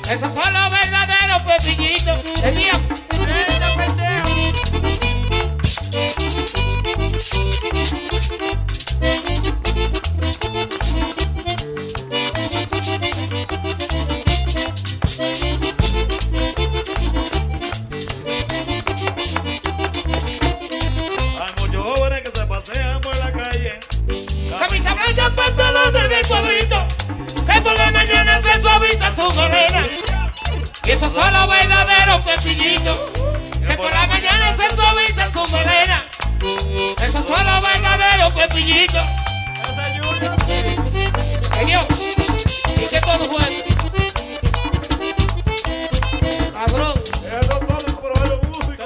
Esos son los verdaderos pepillitos. Tenían. Hay muchos jóvenes que se pasean por la calle. Camisa blanca, pantalones de cuadrito, que por la mañana se suaviza su morena. Y esos son los verdaderos pepillitos, que por la mañana se suaviza su morena. Esos son los verdaderos pepillitos. Señor, y que todo juegue. Cabrón. Eso todo es por ver los músicos.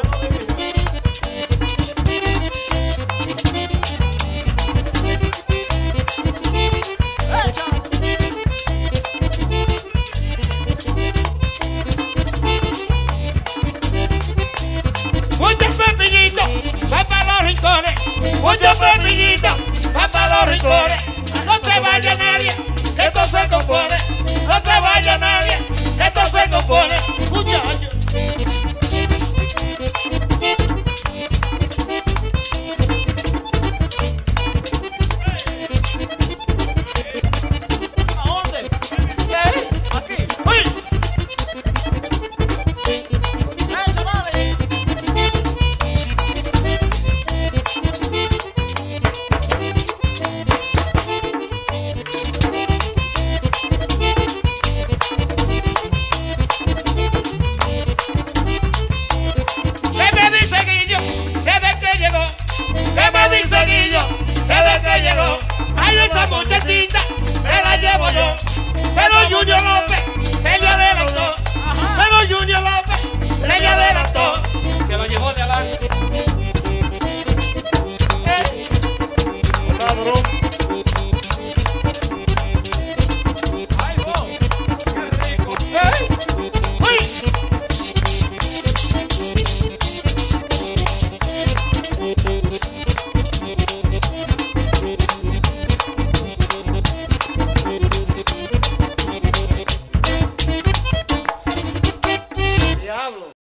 Muchos pepillitos van para los rincones, muchos pepillitos van para los rincones. No te vaya nadie, que esto se compone.